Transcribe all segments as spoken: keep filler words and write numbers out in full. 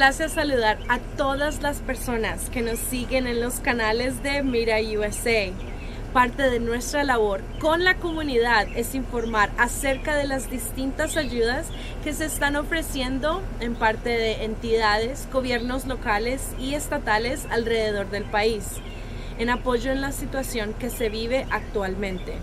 place saludar a todas las personas que nos siguen en los canales de Mira U S A. Parte de nuestra labor con la comunidad es informar acerca de las distintas ayudas que se están ofreciendo en parte de entidades, gobiernos locales y estatales alrededor del país, en apoyo en la situación que se vive actualmente.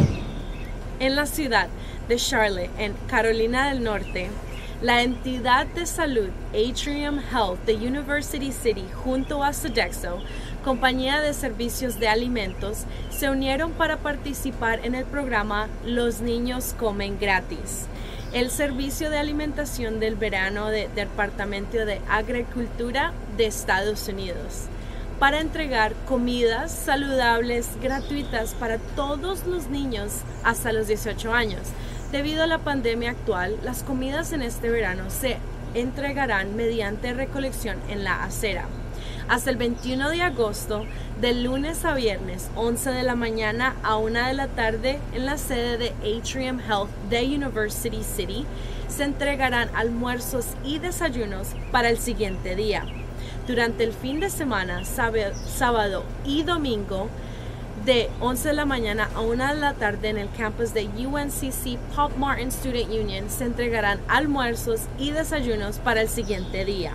En la ciudad de Charlotte, en Carolina del Norte, la entidad de salud Atrium Health de University City junto a Sodexo, compañía de servicios de alimentos, se unieron para participar en el programa Los Niños Comen Gratis, el servicio de alimentación del verano del Departamento de Agricultura de Estados Unidos, para entregar comidas saludables gratuitas para todos los niños hasta los dieciocho años. Debido a la pandemia actual, las comidas en este verano se entregarán mediante recolección en la acera. Hasta el veintiuno de agosto, de lunes a viernes, once de la mañana a una de la tarde, en la sede de Atrium Health de University City, se entregarán almuerzos y desayunos para el siguiente día. Durante el fin de semana, sábado y domingo, de once de la mañana a una de la tarde en el campus de U N C C Pop Martin Student Union se entregarán almuerzos y desayunos para el siguiente día.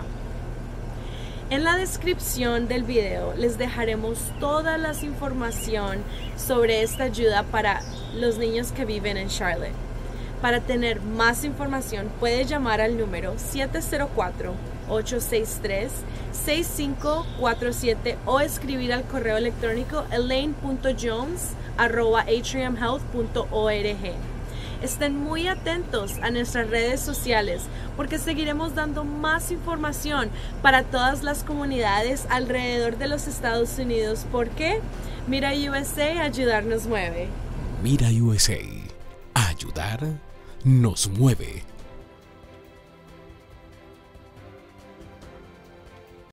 En la descripción del video les dejaremos toda la información sobre esta ayuda para los niños que viven en Charlotte. Para tener más información puede llamar al número siete cero cuatro, ocho seis tres, seis cinco cuatro siete o escribir al correo electrónico elaine punto jones arroba atrium health punto org. Estén muy atentos a nuestras redes sociales porque seguiremos dando más información para todas las comunidades alrededor de los Estados Unidos, porque Mira U S A, ayudar nos mueve. Mira U S A, ayudar nos mueve.